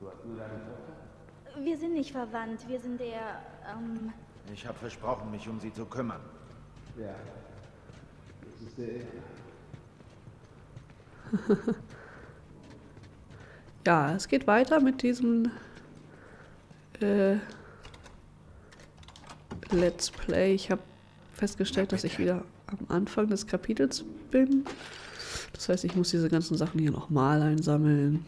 Wir sind nicht verwandt, wir sind eher, Ich habe versprochen, mich um sie zu kümmern. Ja. Das ist der. Ja, es geht weiter mit diesem Let's Play. Ich habe festgestellt, dass ich wieder am Anfang des Kapitels bin. Das heißt, ich muss diese ganzen Sachen hier nochmal einsammeln.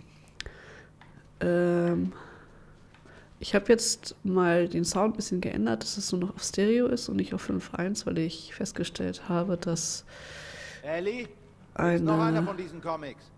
Ich habe jetzt mal den Sound ein bisschen geändert, dass es nur noch auf Stereo ist und nicht auf 5.1, weil ich festgestellt habe, dass Ellie? Ist noch einer von diesen Comics?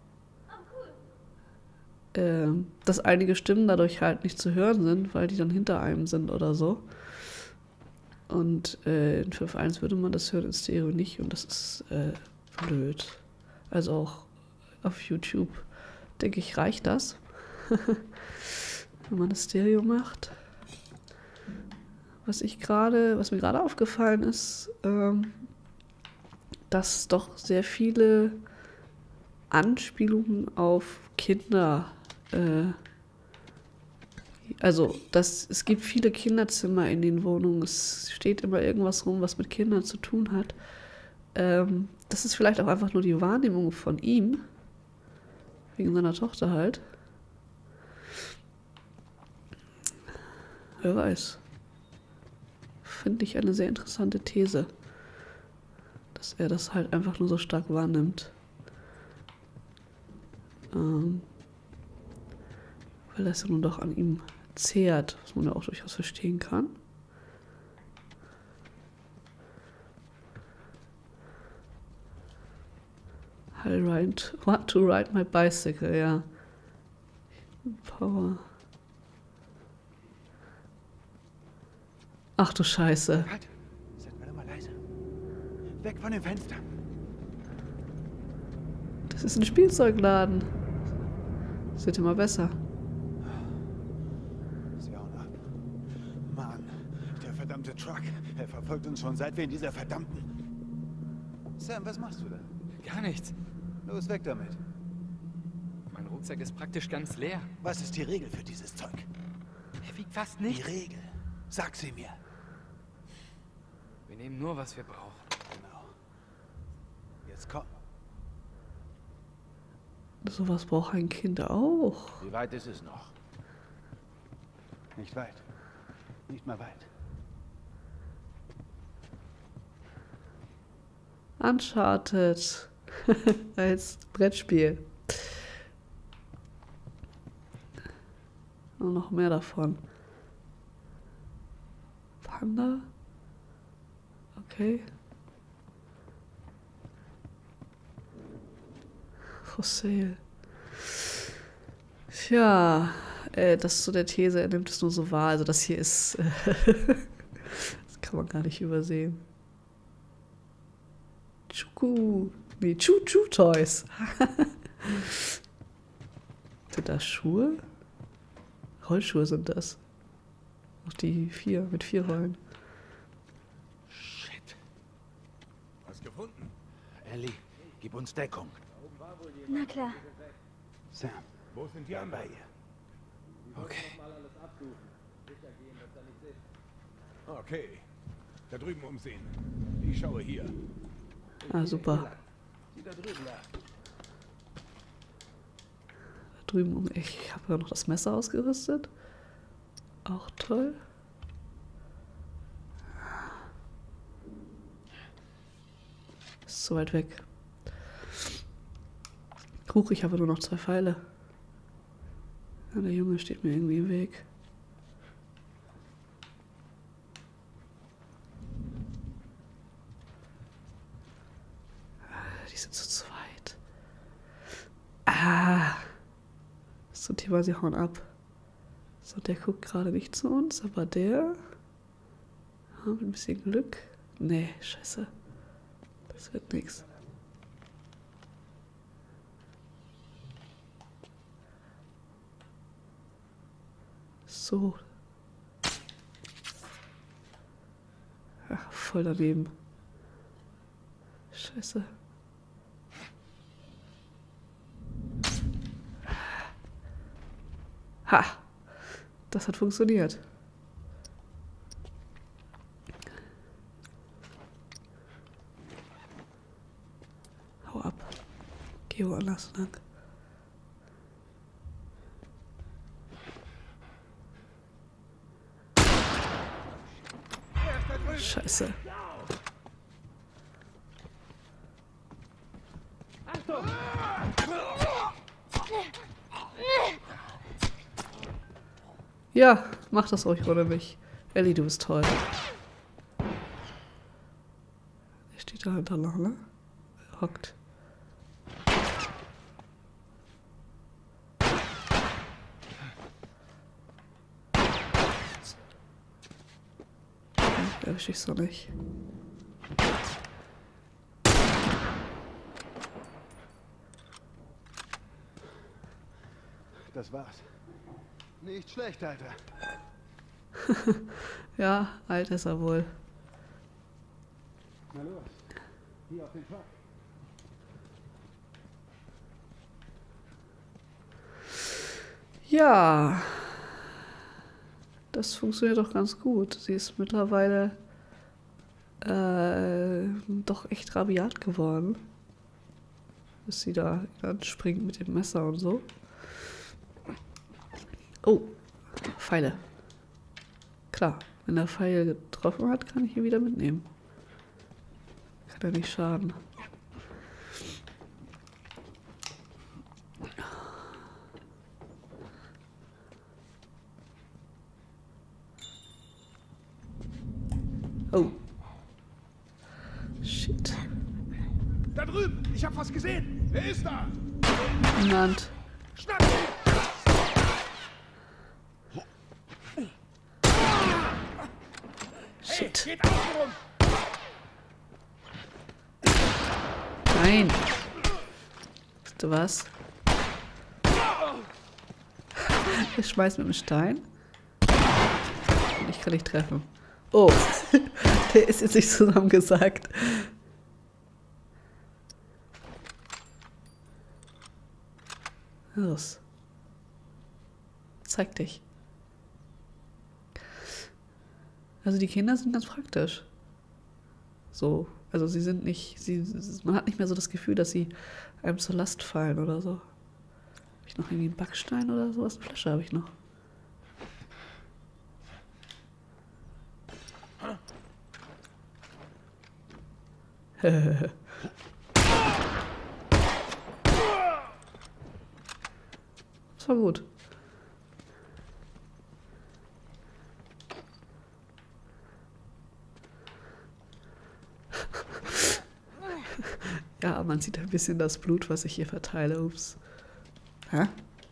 dass einige Stimmen dadurch halt nicht zu hören sind, weil die dann hinter einem sind oder so. Und in 5.1 würde man das hören, in Stereo nicht, und das ist blöd. Also auch auf YouTube, denke ich, reicht das, wenn man das Stereo macht. Was mir gerade aufgefallen ist, dass doch sehr viele Anspielungen auf Kinder, es gibt viele Kinderzimmer in den Wohnungen, es steht immer irgendwas rum, was mit Kindern zu tun hat. Das ist vielleicht auch einfach nur die Wahrnehmung von ihm, wegen seiner Tochter halt. Wer weiß. Finde ich eine sehr interessante These, dass er das halt einfach nur so stark wahrnimmt. Weil das ja nun doch an ihm zehrt, was man ja auch durchaus verstehen kann. I want to ride my bicycle, ja. Power. Ach du Scheiße. Halt! Seid mal immer leise. Weg von dem Fenster. Das ist ein Spielzeugladen. Das wird immer besser. Sie hauen ab. Mann, der verdammte Truck. Er verfolgt uns schon, seit wir in dieser verdammten... Sam, was machst du da? Gar nichts. Los, weg damit. Mein Rucksack ist praktisch ganz leer. Was ist die Regel für dieses Zeug? Er wiegt fast Die nichts. Regel. Sag sie mir. Wir nehmen nur, was wir brauchen. Genau. Jetzt komm. Sowas braucht ein Kind auch. Wie weit ist es noch? Nicht weit. Nicht mal weit. Uncharted. Als Brettspiel. Und noch mehr davon. Panda? Okay. For sale. Tja, das zu der These, er nimmt es nur so wahr. Also das hier ist... das kann man gar nicht übersehen. Choo-Choo-Toys. Sind das Schuhe? Rollschuhe sind das. Auch die 4 mit 4 Rollen. Shit. Was gefunden? Ellie, gib uns Deckung. na klar. Sam, wo sind die anderen? Bei ihr. Okay. Okay. Da drüben umsehen. Ich schaue hier. Ah, super. Die da drüben lang. Da drüben ich habe ja noch das Messer ausgerüstet. Auch toll. Ist zu weit weg. Huch, ich habe nur noch 2 Pfeile. Ja, der Junge steht mir irgendwie im Weg. Die sind zu zweit. Ah. Das ist so ein Thema, sie hauen ab. So, der guckt gerade nicht zu uns, aber der... Ja, mit ein bisschen Glück. Nee, scheiße. Das wird nix. So. Ach, voll daneben. Scheiße. Ha! Das hat funktioniert. Hau ab. Geh woanders lang. Scheiße. Ja, mach das ruhig ohne mich. Ellie, du bist toll. Der steht dahinter noch, ne? Er hockt. Erwische ich so nicht. Das war's. Nicht schlecht, Alter. Ja, alt ist er wohl. Na los, hier auf den Truck. Ja. Das funktioniert doch ganz gut. Sie ist mittlerweile doch echt rabiat geworden. Bis sie da dann springt mit dem Messer und so. Oh, Pfeile. Klar, wenn er Pfeil getroffen hat, kann ich ihn wieder mitnehmen. Kann ja nicht schaden. Oh. Shit. Da drüben! Ich hab was gesehen! Wer ist da? Niemand. Schnapp ihn! Shit. Geht außen rum! Nein. Weißt du was? Ich schmeiß mit dem Stein. Und ich kann nicht treffen. Oh. Der ist jetzt nicht zusammengesagt. Los. Zeig dich. Also die Kinder sind ganz praktisch. So, also sie sind nicht, man hat nicht mehr so das Gefühl, dass sie einem zur Last fallen oder so. Habe ich noch irgendwie einen Backstein oder sowas? Eine Flasche habe ich noch. Das war gut. Ja, man sieht ein bisschen das Blut, was ich hier verteile. Ups. Hä?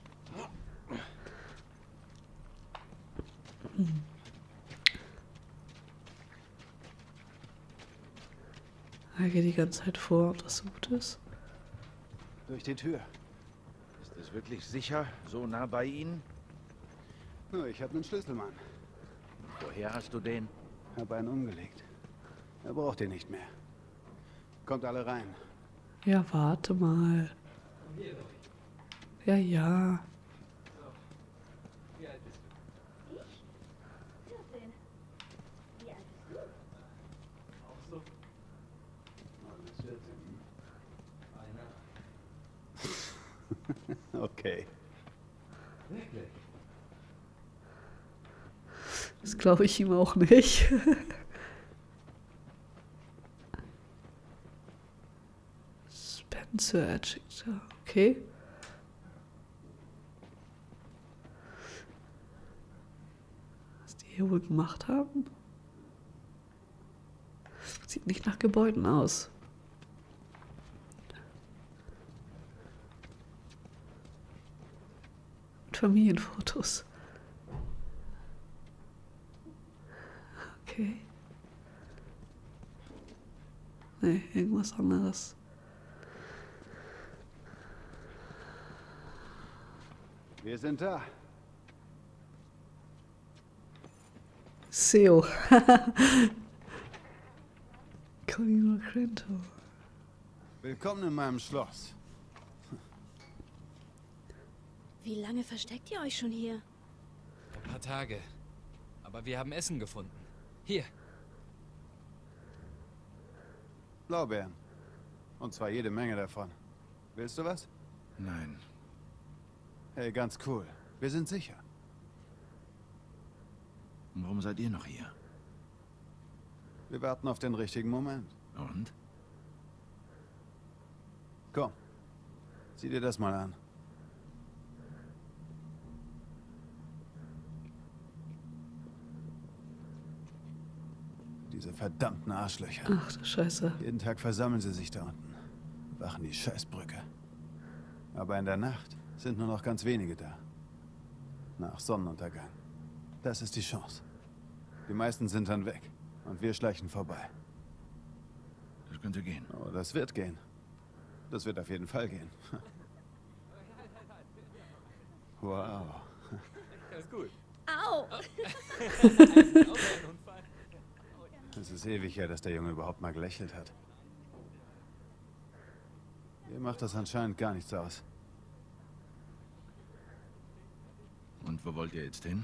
Er geht die ganze Zeit vor, ob das so gut ist. Durch die Tür. Ist es wirklich sicher, so nah bei Ihnen? Nur, ich habe einen Schlüssel, Mann. Woher hast du den? Hab einen umgelegt. Er braucht den nicht mehr. Kommt alle rein. Ja, warte mal. Ja, ja. Wie alt bist du? 14. Wie alt bist du? Okay. Das glaube ich ihm auch nicht. Spencer Adjector. Okay. Was die hier wohl gemacht haben? Sieht nicht nach Gebäuden aus. Und Familienfotos. Okay. Nee, irgendwas anderes. Wir sind da. SEO. Colin McCrento. Willkommen in meinem Schloss. Wie lange versteckt ihr euch schon hier? Paar Tage. Aber wir haben Essen gefunden. Hier. Blaubeeren. Und zwar jede Menge davon. Willst du was? Nein. Hey, ganz cool. Wir sind sicher. Und warum seid ihr noch hier? Wir warten auf den richtigen Moment. Und? Komm. Sieh dir das mal an. Diese verdammten Arschlöcher. Ach du Scheiße. Jeden Tag versammeln sie sich da unten. Wachen die Scheißbrücke. Aber in der Nacht sind nur noch ganz wenige da. Nach Sonnenuntergang. Das ist die Chance. Die meisten sind dann weg. Und wir schleichen vorbei. Das könnte gehen. Oh, das wird gehen. Das wird auf jeden Fall gehen. Wow. Alles gut. Au! Es ist ewig her, dass der Junge überhaupt mal gelächelt hat. Ihr macht das anscheinend gar nichts aus. Und wo wollt ihr jetzt hin?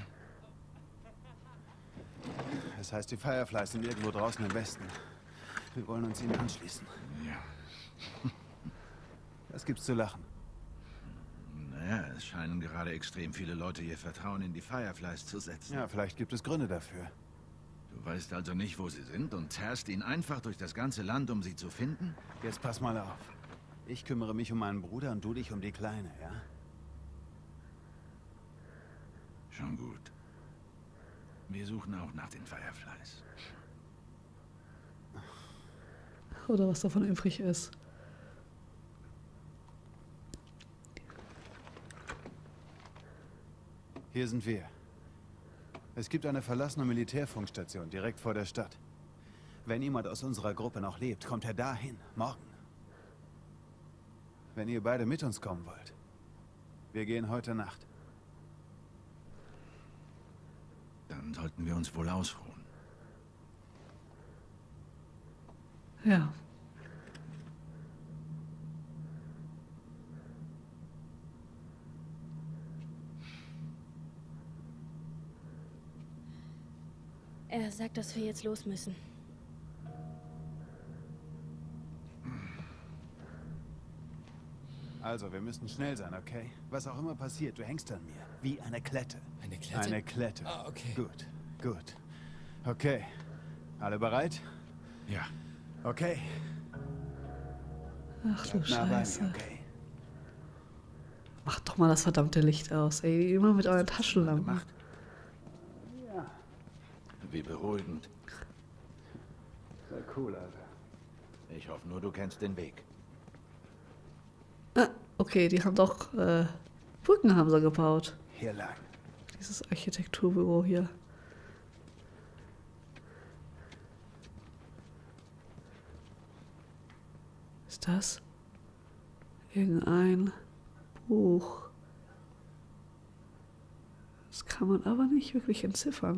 Es heißt, die Fireflies sind irgendwo draußen im Westen. Wir wollen uns ihnen anschließen. Ja. Was gibt's zu lachen? Naja, es scheinen gerade extrem viele Leute ihr Vertrauen in die Fireflies zu setzen. Ja, vielleicht gibt es Gründe dafür. Du weißt also nicht, wo sie sind und zerrst ihn einfach durch das ganze Land, um sie zu finden? Jetzt pass mal auf. Ich kümmere mich um meinen Bruder und du dich um die Kleine, ja? Schon gut. Wir suchen auch nach den Fireflies. Oder was davon übrig ist. Hier sind wir. Es gibt eine verlassene Militärfunkstation direkt vor der Stadt. Wenn jemand aus unserer Gruppe noch lebt, kommt er dahin, morgen. Wenn ihr beide mit uns kommen wollt. Wir gehen heute Nacht. Dann sollten wir uns wohl ausruhen. Ja. Er sagt, dass wir jetzt los müssen. Also, wir müssen schnell sein, okay? Was auch immer passiert, du hängst an mir. Wie eine Klette. Eine Klette? Eine Klette. Ah, okay. Gut, gut. Okay. Alle bereit? Ja. Okay. Ach du Bleibt nah bei Scheiße. mir, okay? Macht doch mal das verdammte Licht aus, ey. Immer mit euren Taschenlampen. Gemacht. Ja. Wie beruhigend. Sehr cool, Alter. Ich hoffe nur, du kennst den Weg. Ah, okay, die haben doch Brücken haben sie gebaut. Hier lang. Dieses Architekturbüro hier. Ist das irgendein Buch? Das kann man aber nicht wirklich entziffern.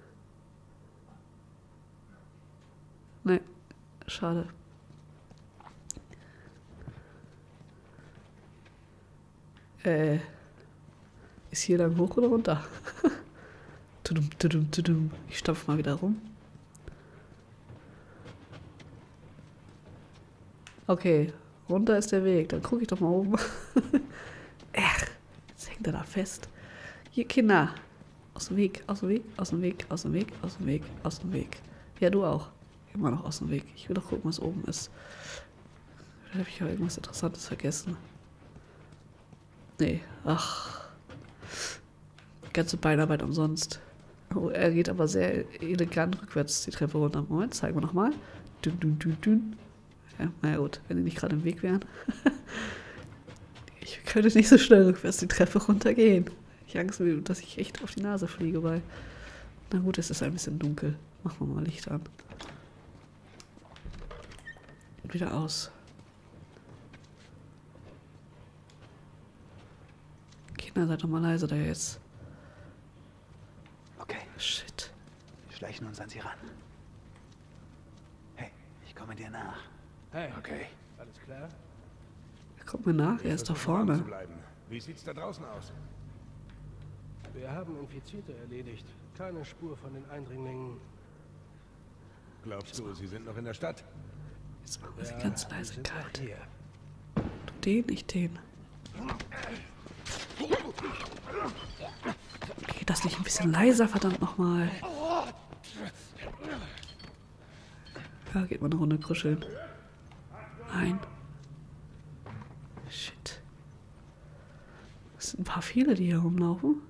Nee, schade. Ist hier dann hoch oder runter? Tudum, tudum, tudum. Ich stapf mal wieder rum. Okay, runter ist der Weg. Dann gucke ich doch mal oben. Jetzt hängt er da fest. Hier, Kinder. Aus dem Weg, aus dem Weg, aus dem Weg, aus dem Weg, aus dem Weg, aus dem Weg. Ja, du auch. Immer noch aus dem Weg. Ich will doch gucken, was oben ist. Vielleicht habe ich ja irgendwas Interessantes vergessen. Nee, ach. Ganze Beinarbeit umsonst. Oh, er geht aber sehr elegant rückwärts die Treppe runter. Moment, zeigen wir nochmal. Dün, dün, dün, dün. Ja, naja gut, wenn die nicht gerade im Weg wären. Ich könnte nicht so schnell rückwärts die Treppe runtergehen. Ich habe Angst, dass ich echt auf die Nase fliege, weil... Na gut, es ist ein bisschen dunkel. Machen wir mal Licht an. Und wieder aus. Kinder, seid doch mal leise da jetzt. Okay, Shit. wir schleichen uns an sie ran. Hey, ich komme dir nach. Hey, Okay. alles klar? Er kommt mir nach, er ist da Versuch, warm vorne. zu bleiben. Wie sieht's da draußen aus? Wir haben Infizierte erledigt. Keine Spur von den Eindringlingen. Glaubst du, sie sind noch in der Stadt? Jetzt machen wir sie ganz die leise sind kalt. noch hier. Du den, ich den. Geht das nicht ein bisschen leiser, verdammt nochmal? Ja, geht mal eine Runde kuscheln. Nein. Shit. Es sind ein paar viele, die hier rumlaufen.